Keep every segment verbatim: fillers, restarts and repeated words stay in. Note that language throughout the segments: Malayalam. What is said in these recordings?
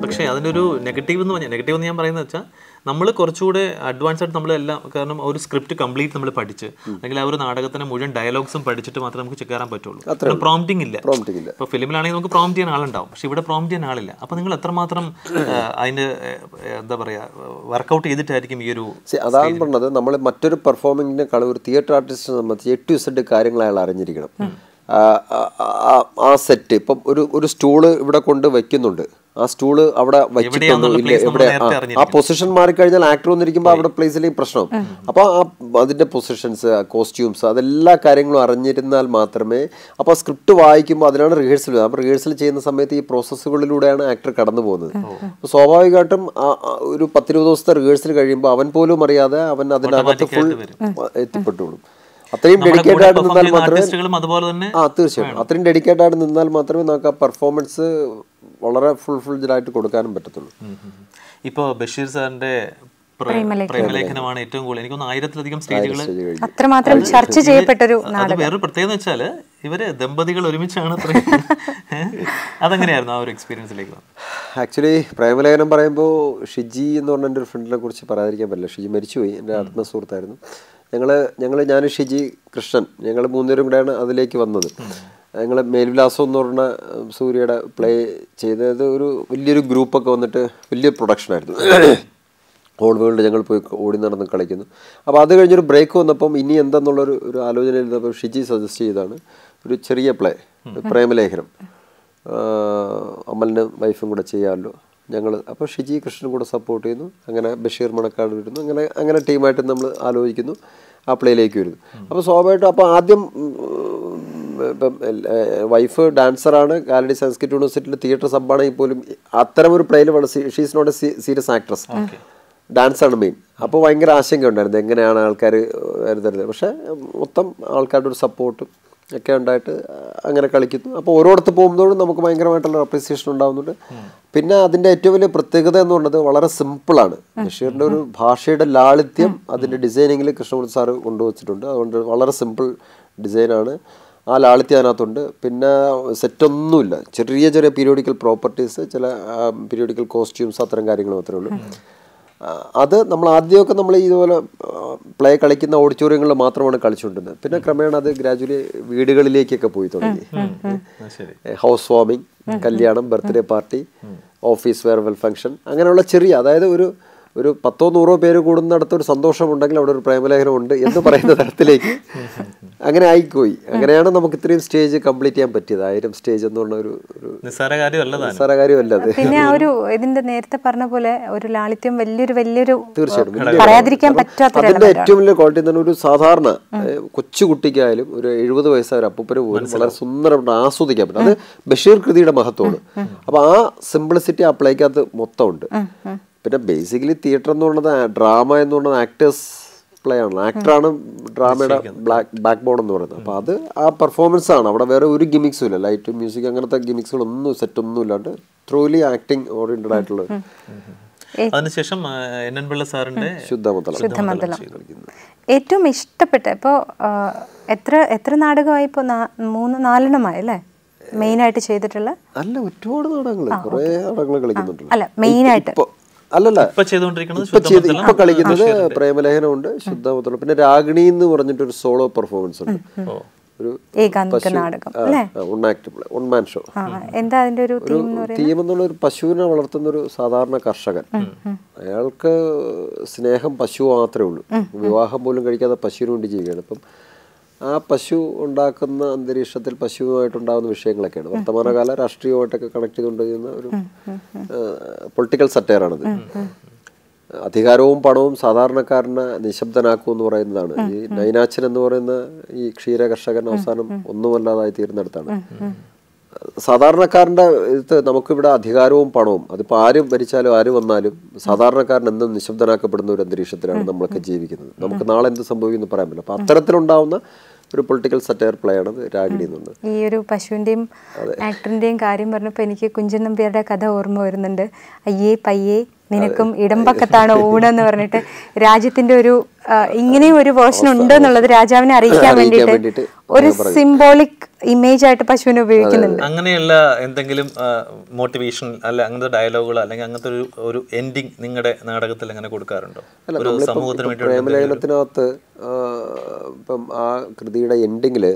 പക്ഷേ അതിൻ്റെ ഒരു നെഗറ്റീവ് എന്ന് പറഞ്ഞാൽ നെഗറ്റീവ് എന്ന് ഞാൻ പറയുന്നത് വെച്ചാൽ നമ്മൾ കുറച്ചുകൂടെ അഡ്വാൻസ് ആയിട്ട് നമ്മളെല്ലാം കാരണം ഒരു സ്ക്രിപ്റ്റ് കംപ്ലീറ്റ് നമ്മൾ പഠിച്ച് അല്ലെങ്കിൽ ആ ഒരു നാടകത്തിന് മുഴുവൻ ഡയലോഗ്സും പഠിച്ചിട്ട് മാത്രമേ നമുക്ക് ചെക്ക് കയറാൻ പറ്റുള്ളൂ. പ്രോംപ്റ്റിംഗ് ഇല്ല. ഇപ്പോൾ ഫിലിമിലാണെങ്കിൽ നമുക്ക് പ്രോംപ്റ്റ് ചെയ്യാൻ ആളുണ്ടാവും, പക്ഷെ ഇവിടെ പ്രോംപ്റ്റ് ചെയ്യാൻ ആളില്ല. അപ്പോൾ നിങ്ങൾ എത്രമാത്രം അതിൻ്റെ എന്താ പറയുക വർക്കൗട്ട് ചെയ്തിട്ടായിരിക്കും ഈ ഒരു അതാണ് പറഞ്ഞത്. നമ്മൾ മറ്റൊരു പെർഫോമിങ്ങിനേക്കാൾ ഒരു തിയേറ്റർ ആർട്ടിസ്റ്റിനെ സംബന്ധിച്ച് എട്ട് ഇസഡ് കാര്യങ്ങൾ അയാൾ അറിഞ്ഞിരിക്കണം. ആ സെറ്റ് ഇപ്പം ഒരു ഒരു സ്റ്റൂള് ഇവിടെ കൊണ്ട് വെക്കുന്നുണ്ട്, ആ സ്റ്റൂള് അവിടെ വെച്ചിട്ടുണ്ടോ ഇല്ല, എവിടെ ആ പൊസിഷൻ മാറിക്കഴിഞ്ഞാൽ ആക്ടർ വന്നിരിക്കുമ്പോൾ അവിടെ പ്ലേസിലേക്ക് പ്രശ്നം. അപ്പോൾ ആ അതിൻ്റെ പൊസിഷൻസ്, കോസ്റ്റ്യൂംസ്, അതെല്ലാ കാര്യങ്ങളും അറിഞ്ഞിരുന്നാൽ മാത്രമേ അപ്പോൾ സ്ക്രിപ്റ്റ് വായിക്കുമ്പോൾ അതിനാണ് റിഹേഴ്സൽ. അപ്പോൾ റിഹേഴ്സൽ ചെയ്യുന്ന സമയത്ത് ഈ പ്രോസസ്സുകളിലൂടെയാണ് ആക്ടർ കടന്നു പോകുന്നത്. അപ്പോൾ സ്വാഭാവികമായിട്ടും ഒരു പത്തിരുപത് ദിവസത്തെ റിഹേഴ്സൽ കഴിയുമ്പോൾ അവൻ പോലും അറിയാതെ അവൻ അതിനകത്ത് ഫുൾ എത്തിപ്പെട്ടുള്ളൂ. അത്രയും ഡെഡിക്കേറ്റഡ് ആയിട്ട് നിന്നാൽ മാത്രമേ ആ തീർച്ചയായും അത്രയും ഡെഡിക്കേറ്റഡ് ആയിട്ട് നിന്നാൽ മാത്രമേ നമുക്ക് ആ പെർഫോമൻസ് വളരെ ഫുൾഫിൽഡ് ആയിട്ട് കൊടുക്കാനും പറ്റത്തുള്ളൂ. ഇപ്പോൾ ബഷീർ സാറിന്റെ പ്രേമലേഖനമാണ് ഏറ്റവും കൂടുതൽ എനിക്ക് തോന്നുന്നു ആയിരത്തിലധികം സ്റ്റേജുകൾ അത്രമാത്രം ചർച്ച ചെയ്യപ്പെട്ടൊരു നാടകം. വേറൊരു പ്രത്യേകത വെച്ചാൽ ഇവര് ദമ്പതികൾ ഒരുമിച്ചാണ്. അതെങ്ങനെയായിരുന്നു ആ ഒരു എക്സ്പീരിയൻസിലേക്ക്? ആക്ച്വലി പ്രേമലേഖനം പറയുമ്പോൾ ഷിജി എന്ന് പറഞ്ഞ എൻ്റെ ഒരു ഫ്രണ്ടിനെ കുറിച്ച് പറയാതിരിക്കാൻ പറ്റില്ല. ഷിജി മരിച്ചുപോയി, എൻ്റെ ആത്മസുഹൃത്തായിരുന്നു. ഞങ്ങൾ ഞങ്ങൾ ഞാൻ ഷിജി കൃഷ്ണൻ ഞങ്ങൾ മൂന്നുപേരും കൂടെയാണ് അതിലേക്ക് വന്നത്. ഞങ്ങൾ മേൽവിലാസം എന്ന് പറഞ്ഞ സൂര്യയുടെ പ്ലേ ചെയ്തത് ഒരു വലിയൊരു ഗ്രൂപ്പൊക്കെ വന്നിട്ട് വലിയ പ്രൊഡക്ഷനായിരുന്നു. ഹോൾ വേൾഡ് ഞങ്ങൾ പോയി ഓടി നടന്ന് കളിക്കുന്നു. അപ്പോൾ അത് കഴിഞ്ഞൊരു ബ്രേക്ക് വന്നപ്പം ഇനി എന്താണെന്നുള്ളൊരു ഒരു ആലോചന ഇരുന്നപ്പോൾ ഷിജി സജസ്റ്റ് ചെയ്താണ് ഒരു ചെറിയ പ്ലേ, പ്രേമലേഖനം, അമലിനും വൈഫും കൂടെ ചെയ്യാമല്ലോ ഞങ്ങൾ. അപ്പോൾ ഷിജി കൃഷ്ണനും കൂടെ സപ്പോർട്ട് ചെയ്യുന്നു. അങ്ങനെ ബഷീർ മണക്കാട് വരുന്നു. അങ്ങനെ അങ്ങനെ ടീമായിട്ട് നമ്മൾ ആലോചിക്കുന്നു, ആ പ്ലേയിലേക്ക് വരുന്നു. അപ്പോൾ സ്വാഭാവികമായിട്ടും അപ്പോൾ ആദ്യം ഇപ്പം വൈഫ് ഡാൻസറാണ്, കാലടി സംസ്കൃത് യൂണിവേഴ്സിറ്റിയിൽ തിയേറ്റർ സബ്ബാണെങ്കിൽ പോലും അത്തരം ഒരു പ്ലേയിൽ she's not a serious actress, ഡാൻസാണ് മെയിൻ. അപ്പോൾ ഭയങ്കര ആശങ്ക ഉണ്ടായിരുന്നു എങ്ങനെയാണ് ആൾക്കാർ വരുന്നത്. പക്ഷേ മൊത്തം ആൾക്കാരുടെ ഒരു സപ്പോർട്ടും ഒക്കെ ഉണ്ടായിട്ട് അങ്ങനെ കളിക്കുന്നു. അപ്പോൾ ഓരോടത്ത് പോകുമ്പോഴും നമുക്ക് ഭയങ്കരമായിട്ടുള്ള അപ്രീസിയേഷൻ ഉണ്ടാകുന്നുണ്ട്. പിന്നെ അതിൻ്റെ ഏറ്റവും വലിയ പ്രത്യേകത എന്ന് പറയുന്നത് വളരെ സിമ്പിളാണ്. ബഷീറിൻ്റെ ഒരു ഭാഷയുടെ ലാളിത്യം അതിൻ്റെ ഡിസൈനിങ്ങിൽ കൃഷ്ണമൂർത്തി സാറ് കൊണ്ടുവച്ചിട്ടുണ്ട്. അതുകൊണ്ട് വളരെ സിമ്പിൾ ഡിസൈനാണ്, ആ ലാളിത്യം അതിനകത്തുണ്ട്. പിന്നെ സെറ്റൊന്നുമില്ല, ചെറിയ ചെറിയ പീരിയോഡിക്കൽ പ്രോപ്പർട്ടീസ്, ചില പീരിയോഡിക്കൽ കോസ്റ്റ്യൂംസ്, അത്തരം കാര്യങ്ങൾ മാത്രമേ ഉള്ളൂ. അത് നമ്മൾ ആദ്യമൊക്കെ നമ്മൾ ഇതുപോലെ പ്ലേ കളിക്കുന്ന ഓഡിറ്റോറിയങ്ങളിൽ മാത്രമാണ് കളിച്ചുകൊണ്ടിരുന്നത്. പിന്നെ ക്രമേണ അത് ഗ്രാജുവലി വീടുകളിലേക്കൊക്കെ പോയി തുടങ്ങി. ഹൗസ് വാമിങ്, കല്യാണം, birthday party, office farewell function, അങ്ങനെയുള്ള ചെറിയ, അതായത് ഒരു ഒരു പത്തോ നൂറോ പേര് കൂടുന്നിടത്ത് ഒരു സന്തോഷമുണ്ടെങ്കിൽ അവിടെ ഒരു പ്രേമലേഖനം ഉണ്ട് എന്ന് പറയുന്ന തരത്തിലേക്ക് അങ്ങനെ ആയിപ്പോയി. അങ്ങനെയാണ് നമുക്ക് ഇത്രയും സ്റ്റേജ് കംപ്ലീറ്റ് ചെയ്യാൻ പറ്റിയത്. ആയിരം സ്റ്റേജ് എന്ന് പറഞ്ഞ ഒരു നിസ്സാര കാര്യമല്ല അത്. പിന്നെ ആ ഒരു ഇതിന്റെ നേരത്തെ പറഞ്ഞ പോലെ ഒരു ലാളിത്യം വലിയൊരു വലിയൊരു തീർച്ചയായിട്ടും പറയാതിരിക്കാൻ പറ്റാത്ത അതിന്റെ ഏറ്റവും വലിയ ക്വാളിറ്റി എന്ന് പറഞ്ഞാൽ ഒരു സാധാരണ കൊച്ചുകുട്ടിക്കായാലും ഒരു എഴുപത് വയസ്സായ ഒരു അപ്പൂപ്പന് പോലും വളരെ സുന്ദരമായിട്ട് ആസ്വദിക്കാൻ പറ്റും. അത് ബഷീർ കൃതിയുടെ മഹത്വമാണ്. അപ്പൊ ആ സിംപ്ലിസിറ്റി ആ പ്ലേക്കകത്ത് മൊത്തം ഉണ്ട്. പിന്നെ ബേസിക്കലി തിയേറ്റർ എന്ന് പറയുന്നത് ഡ്രാമ എന്ന് പറയുന്നത് ആക്ടേഴ്സ് പ്ലേ ആണ്, ആക്ടറാണ് ഡ്രാമയുടെ ബ്ലാക്ക് ബാക്ക് ബോൺ എന്ന് പറയുന്നത്. അപ്പോൾ അത് ആ പെർഫോമൻസ് ആണ്. അവിടെ വേറെ ഒരു ഗിമിക്സും ഇല്ല, ലൈറ്റ് മ്യൂസിക് അങ്ങനത്തെ ഗിമിക്സുകളൊന്നും സെറ്റൊന്നും ഇല്ലാണ്ട് ട്രൂലി ആക്ടിങ് ഓറിയന്റഡ് ആയിട്ടുള്ള. അതിനുശേഷം എൻ എൻ പിള്ള സാറിന്റെ ശുദ്ധമണ്ഡലം ഏറ്റവും ഇഷ്ടപ്പെട്ട. ഇപ്പോൾ എത്ര എത്ര നാടകമായി? ഇപ്പോൾ മൂന്ന് നാലെണ്ണമായി അല്ലേ മെയിനായിട്ട് ചെയ്തിട്ടുള്ള? അല്ല, ഒരുപാട് നാടകങ്ങൾ, കുറേ നാടകങ്ങൾ കളിക്കുന്നുണ്ട്. അല്ല മെയിനായിട്ട് അല്ലല്ല ഇപ്പൊ കളിക്കുന്നത് പ്രേമലേഖനമുണ്ട്, ശുദ്ധമണ്ഡലം, പിന്നെ രാഗിണി എന്ന് പറഞ്ഞിട്ടൊരു സോളോ പെർഫോമൻസ് ഉണ്ട്, ഒരു ഒൺമാൻ ഷോ. തീം എന്നുള്ള ഒരു പശുവിനെ വളർത്തുന്ന ഒരു സാധാരണ കർഷകൻ. അയാൾക്ക് സ്നേഹം പശു മാത്രമേ ഉള്ളൂ, വിവാഹം പോലും കഴിക്കാതെ പശുവിന് വേണ്ടി ചെയ്യുകയാണ്. അപ്പം ആ പശു ഉണ്ടാക്കുന്ന അന്തരീക്ഷത്തിൽ പശുവുമായിട്ടുണ്ടാകുന്ന വിഷയങ്ങളൊക്കെയാണ് വർത്തമാനകാല രാഷ്ട്രീയമായിട്ടൊക്കെ കണക്ട് ചെയ്തുകൊണ്ടിരിക്കുന്ന ഒരു പൊളിറ്റിക്കൽ സറ്റയറാണത്. അധികാരവും പണവും സാധാരണക്കാരനെ നിശബ്ദനാക്കും എന്ന് പറയുന്നതാണ്. ഈ നൈനാച്ചൻ എന്ന് പറയുന്ന ഈ ക്ഷീര കർഷകൻ അവസാനം ഒന്നുമല്ലാതായി തീരുന്നിടത്താണ്. സാധാരണക്കാരൻ്റെ ഇത് നമുക്കിവിടെ അധികാരവും പണവും അതിപ്പോൾ ആര് ഭരിച്ചാലും ആര് വന്നാലും സാധാരണക്കാരൻ എന്നും നിശബ്ദനാക്കപ്പെടുന്ന ഒരു അന്തരീക്ഷത്തിലാണ് നമ്മളൊക്കെ ജീവിക്കുന്നത്. നമുക്ക് നാളെ എന്ത് സംഭവിക്കുമെന്ന് പറയാൻ പറ്റില്ല. അപ്പോൾ അത്തരത്തിലുണ്ടാവുന്ന ഒരു പൊളിറ്റിക്കൽ സറ്റയർ പ്ലേ ആണ് രാഗിണി എന്നുള്ളത്. ഈ ഒരു പശുവിൻ്റെയും ആക്ടറിൻ്റെയും കാര്യം പറഞ്ഞപ്പോൾ എനിക്ക് കുഞ്ചൻ നമ്പ്യാരുടെ കഥ ഓർമ്മ വരുന്നുണ്ട്. അയ്യേ പയ്യേ നിനക്കും ഇടമ്പക്കത്താണ് ഊണെന്ന് പറഞ്ഞിട്ട് രാജ്യത്തിന്റെ ഒരു ഇങ്ങനെയും ഒരു വേർഷൻ ഉണ്ട് എന്നുള്ളത് രാജാവിനെ അറിയിക്കാൻ വേണ്ടിയിട്ട് ഒരു സിംബോളിക് ഇമേജ് ആയിട്ട് പശുവിനെ ഉപയോഗിക്കുന്നുണ്ട്. അങ്ങനെയുള്ള എന്തെങ്കിലും മോട്ടിവേഷൻ അല്ല അങ്ങനത്തെ ഡയലോഗുകൾ അല്ലെങ്കിൽ അങ്ങനത്തെ ഒരു ഒരു എൻഡിങ് നിങ്ങളുടെ നാടകത്തിൽ അങ്ങനെ കൊടുക്കാറുണ്ടോ? ഒരു സമൂഹത്തിന് വേണ്ടി പ്രേമലേഖനത്തിനകത്ത് ഇപ്പം ആ കൃതിയുടെ എൻഡിങ്ങിൽ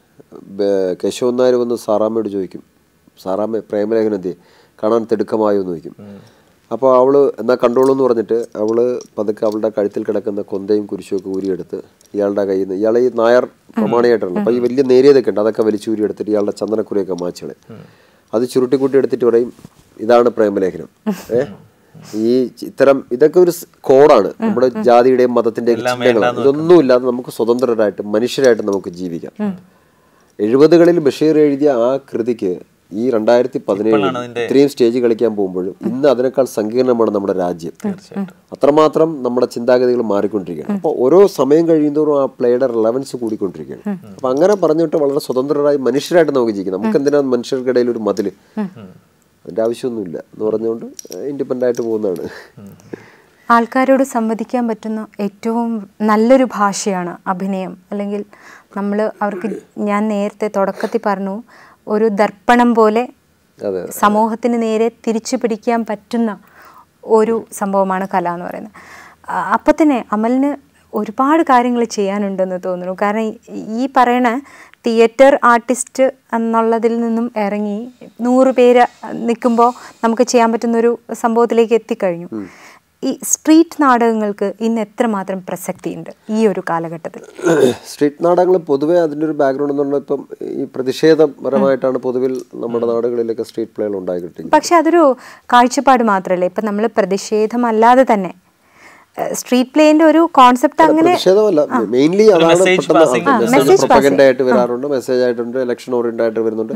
കേശവൻ നായർ വന്ന് സാറാമ്മയോട് ചോദിക്കും, സാറാമ്മ പ്രേമലേഖനം എന്ത് കാണാൻ തിടുക്കമായോ എന്ന് ചോദിക്കും. അപ്പോൾ അവൾ എന്നാൽ കണ്ടോളൂ എന്ന് പറഞ്ഞിട്ട് അവൾ പതുക്കെ അവളുടെ കഴുത്തിൽ കിടക്കുന്ന കൊന്തയും കുരിശുമൊക്കെ ഊരിയെടുത്ത് ഇയാളുടെ കയ്യിൽ നിന്ന്, ഇയാളെ ഈ നായർ പ്രമാണിയായിട്ടാണ്, അപ്പോൾ ഈ വലിയ നേരിയതൊക്കെ ഉണ്ട് അതൊക്കെ വലിച്ചു ഊരിയെടുത്തിട്ട് ഇയാളുടെ ചന്ദനക്കുറിയൊക്കെ മാച്ചുകളെ അത് ചുരുട്ടിക്കൂട്ടി എടുത്തിട്ട് പറയും ഇതാണ് പ്രേമലേഖനം. ഏഹ് ഈ ഇത്തരം ഇതൊക്കെ ഒരു കോഡാണ്, നമ്മുടെ ജാതിയുടെയും മതത്തിന്റെയും ചിഹ്നങ്ങളാണ്. ഇതൊന്നും ഇല്ലാതെ നമുക്ക് സ്വതന്ത്രരായിട്ട് മനുഷ്യരായിട്ട് നമുക്ക് ജീവിക്കാം. എഴുപതുകളിൽ ബഷീർ എഴുതിയ ആ കൃതിക്ക് ഈ രണ്ടായിരത്തി പതിനേഴിൽ ഇത്രയും സ്റ്റേജ് കളിക്കാൻ പോകുമ്പോഴും ഇന്ന് അതിനേക്കാൾ സങ്കീർണമാണ് നമ്മുടെ രാജ്യം. അത്രമാത്രം നമ്മുടെ ചിന്താഗതികൾ മാറിക്കൊണ്ടിരിക്കുകയാണ്. അപ്പോൾ ഓരോ സമയം കഴിയുന്നതോറും ആ പ്ലേയുടെ റിലവൻസ് കൂടിക്കൊണ്ടിരിക്കുകയാണ്. അപ്പൊ അങ്ങനെ പറഞ്ഞിട്ട് വളരെ സ്വതന്ത്രരായി മനുഷ്യരായിട്ട് നമുക്ക് ജീവിക്കാം. നമുക്ക് എന്തിനാണ് മനുഷ്യർക്കിടയിൽ ഒരു മതില്, അതിന്റെ ആവശ്യമൊന്നുമില്ല എന്ന് പറഞ്ഞുകൊണ്ട് ഇൻഡിപെൻഡന്റ് ആയിട്ട് പോകുന്നതാണ്. ആൾക്കാരോട് സംവദിക്കാൻ പറ്റുന്ന ഏറ്റവും നല്ലൊരു ഭാഷയാണ് അഭിനയം. അല്ലെങ്കിൽ നമ്മൾ അവർക്ക്, ഞാൻ നേരത്തെ തുടക്കത്തിൽ പറഞ്ഞു, ഒരു ദർപ്പണം പോലെ സമൂഹത്തിന് നേരെ തിരിച്ചു പിടിക്കാൻ പറ്റുന്ന ഒരു സംഭവമാണ് കല എന്ന് പറയുന്നത്. അപ്പം തന്നെ അമലിന് ഒരുപാട് കാര്യങ്ങൾ ചെയ്യാനുണ്ടെന്ന് തോന്നുന്നു. കാരണം ഈ പറയണ തിയേറ്റർ ആർട്ടിസ്റ്റ് എന്നുള്ളതിൽ നിന്നും ഇറങ്ങി നൂറ് പേര് നിൽക്കുമ്പോൾ നമുക്ക് ചെയ്യാൻ പറ്റുന്നൊരു സംഭവത്തിലേക്ക് എത്തിക്കഴിഞ്ഞു. ഈ സ്ട്രീറ്റ് നാടകങ്ങൾക്ക് ഇന്ന് എത്രമാത്രം പ്രസക്തിയുണ്ട് ഈ ഒരു കാലഘട്ടത്തിൽ? സ്ട്രീറ്റ് നാടകങ്ങൾ പൊതുവേ അതിൻ്റെ ഒരു ബാക്ക്ഗ്രൗണ്ട് എന്ന് പറഞ്ഞാൽ ഇപ്പം ഈ പ്രതിഷേധപരമായിട്ടാണ് പൊതുവിൽ നമ്മുടെ നാടുകളിലൊക്കെ സ്ട്രീറ്റ് പ്ലേകൾ ഉണ്ടായിക്കിട്ടുന്നത്. പക്ഷെ അതൊരു കാഴ്ചപ്പാട് മാത്രമല്ലേ. ഇപ്പം നമ്മൾ പ്രതിഷേധമല്ലാതെ തന്നെ സ്ട്രീറ്റ് പ്ലേന്റെ ഒരു കോൺസെപ്റ്റ് അങ്ങനെ മെയിൻലി അതാണ് പ്രൊപ്പഗൻഡ ആയിട്ട് വരാറുണ്ട്, മെസ്സേജ് ആയിട്ടുണ്ട്, ഇലക്ഷൻ ഓറിയന്റഡ് ആയിട്ട് വരുന്നുണ്ട്.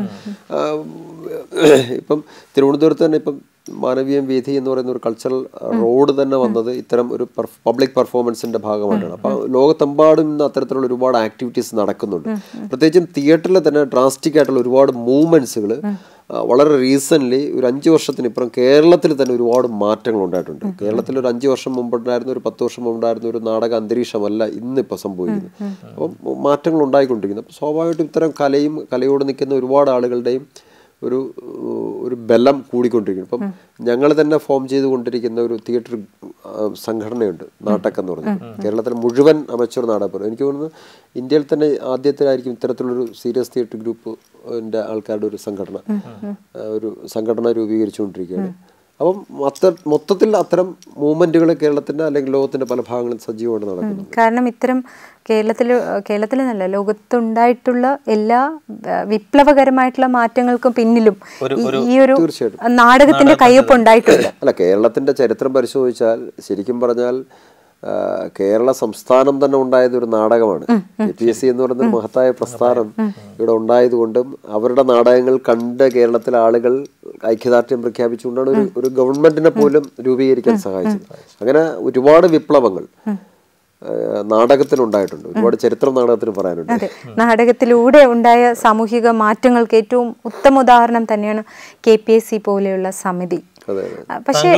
ഇപ്പം തിരുവനന്തപുരത്ത് തന്നെ ഇപ്പം മാനവീയം വീഥി എന്ന് പറയുന്ന ഒരു കൾച്ചറൽ റോഡ് തന്നെ വന്നത് ഇത്തരം ഒരു പബ്ലിക് പെർഫോമൻസിന്റെ ഭാഗമായിട്ടാണ്. അപ്പോൾ ലോകത്തെമ്പാടും ഇന്ന് അത്തരത്തിലുള്ള ഒരുപാട് ആക്ടിവിറ്റീസ് നടക്കുന്നുണ്ട്. പ്രത്യേകിച്ചും തിയേറ്ററിൽ തന്നെ ഡ്രാസ്റ്റിക് ആയിട്ടുള്ള ഒരുപാട് മൂവ്മെന്റ്സുകൾ വളരെ റീസെൻ്റ്ലി ഒരു അഞ്ച് വർഷത്തിനിപ്പുറം കേരളത്തിൽ തന്നെ ഒരുപാട് മാറ്റങ്ങൾ ഉണ്ടായിട്ടുണ്ട്. കേരളത്തിൽ ഒരു അഞ്ച് വർഷം മുമ്പുണ്ടായിരുന്ന ഒരു പത്ത് വർഷം മുമ്പുണ്ടായിരുന്ന ഒരു നാടക അന്തരീക്ഷമല്ല ഇന്നിപ്പോൾ സംഭവിക്കുന്നത്. അപ്പം മാറ്റങ്ങൾ ഉണ്ടായിക്കൊണ്ടിരിക്കുന്നത്. അപ്പോൾ സ്വാഭാവികമായിട്ടും ഇത്തരം കലയും കലയോട് നിൽക്കുന്ന ഒരുപാട് ആളുകളുടെയും ഒരു ഒരു ബലം കൂടിക്കൊണ്ടിരിക്കുന്നു. ഇപ്പം ഞങ്ങൾ തന്നെ ഫോം ചെയ്തുകൊണ്ടിരിക്കുന്ന ഒരു തിയേറ്റർ സംഘടനയുണ്ട്, നാട്ടക് എന്ന് പറഞ്ഞത്. കേരളത്തിലെ മുഴുവൻ അമച്വർ നാടകം, എനിക്ക് തോന്നുന്നു ഇന്ത്യയിൽ തന്നെ ആദ്യത്തിലായിരിക്കും ഇത്തരത്തിലുള്ളൊരു സീരിയസ് തിയേറ്റർ ഗ്രൂപ്പിൻ്റെ ആൾക്കാരുടെ ഒരു സംഘടന ഒരു സംഘടന രൂപീകരിച്ചുകൊണ്ടിരിക്കുകയാണ്. അപ്പം മൊത്ത മൊത്തത്തിൽ അത്തരം മൂവ്മെന്റുകൾ കേരളത്തിന്റെ അല്ലെങ്കിൽ ലോകത്തിന്റെ പല ഭാഗങ്ങളിൽ സജീവമായിട്ട് നടക്കുന്നു. കാരണം ഇത്തരം കേരളത്തിൽ കേരളത്തിൽ നല്ല ലോകത്തുണ്ടായിട്ടുള്ള എല്ലാ വിപ്ലവകരമായിട്ടുള്ള മാറ്റങ്ങൾക്കും പിന്നിലും ഈ ഒരു നാടകത്തിന്റെ കയ്യൊപ്പ് ഉണ്ടായിട്ടുണ്ട്. അല്ല, കേരളത്തിന്റെ ചരിത്രം പരിശോധിച്ചാൽ ശരിക്കും പറഞ്ഞാൽ കേരള സംസ്ഥാനം തന്നെ ഉണ്ടായത് ഒരു നാടകമാണ്. കെ പി എസ് സി എന്ന് പറയുന്ന മഹത്തായ പ്രസ്ഥാനം ഇവിടെ ഉണ്ടായതുകൊണ്ടും അവരുടെ നാടകങ്ങൾ കണ്ട് കേരളത്തിലെ ആളുകൾ ഐക്യദാർഢ്യം പ്രഖ്യാപിച്ചുകൊണ്ടാണ് ഒരു ഒരു ഗവൺമെന്റിനെ പോലും രൂപീകരിക്കാൻ സഹായിച്ചത്. അങ്ങനെ ഒരുപാട് വിപ്ലവങ്ങൾ നാടകത്തിനുണ്ടായിട്ടുണ്ട്. ഒരുപാട് ചരിത്രം നാടകത്തിന് പറയാനുണ്ട്. അതെ, നാടകത്തിലൂടെ ഉണ്ടായ സാമൂഹിക മാറ്റങ്ങൾക്ക് ഏറ്റവും ഉത്തമ ഉദാഹരണം തന്നെയാണ് കെ പി എസ് സി പോലെയുള്ള സമിതി. പക്ഷേ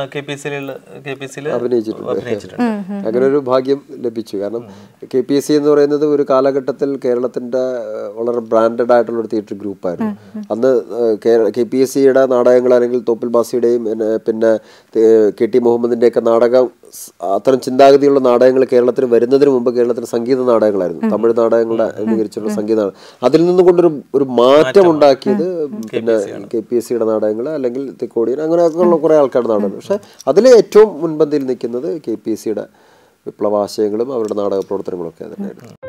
അഭിനയിച്ചിട്ടുണ്ട്. അങ്ങനെ ഒരു ഭാഗ്യം ലഭിച്ചു. കാരണം കെ പി എസ് സി എന്ന് പറയുന്നത് ഒരു കാലഘട്ടത്തിൽ കേരളത്തിന്റെ വളരെ ബ്രാൻഡഡ് ആയിട്ടുള്ള ഒരു തിയേറ്റർ ഗ്രൂപ്പായിരുന്നു. അന്ന് കെ പി എസ് സിയുടെ നാടകങ്ങൾ അല്ലെങ്കിൽ തോപ്പിൽ ബാസിയുടെയും പിന്നെ കെ ടി മുഹമ്മദിന്റെ ഒക്കെ നാടകം, അത്തരം ചിന്താഗതിയുള്ള നാടകങ്ങൾ കേരളത്തിൽ വരുന്നതിന് മുമ്പ് കേരളത്തിൽ സംഗീത നാടകങ്ങളായിരുന്നു. തമിഴ് നാടകങ്ങളുടെ അനുകരിച്ചുള്ള സംഗീത നാടകം. അതിൽ നിന്നും കൊണ്ടൊരു ഒരു മാറ്റം ഉണ്ടാക്കിയത് പിന്നെ കെ പി എസ് സിയുടെ നാടകങ്ങൾ അല്ലെങ്കിൽ തിക്കോടിയൻ അങ്ങനെയൊക്കെയുള്ള കുറെ ആൾക്കാരുടെ നാടകം. പക്ഷെ അതിൽ ഏറ്റവും മുൻപന്തിയിൽ നിൽക്കുന്നത് കെ പി എസ് സിയുടെ വിപ്ലവാശയങ്ങളും അവരുടെ നാടക പ്രവർത്തനങ്ങളും ഒക്കെ തന്നെയായിരുന്നു.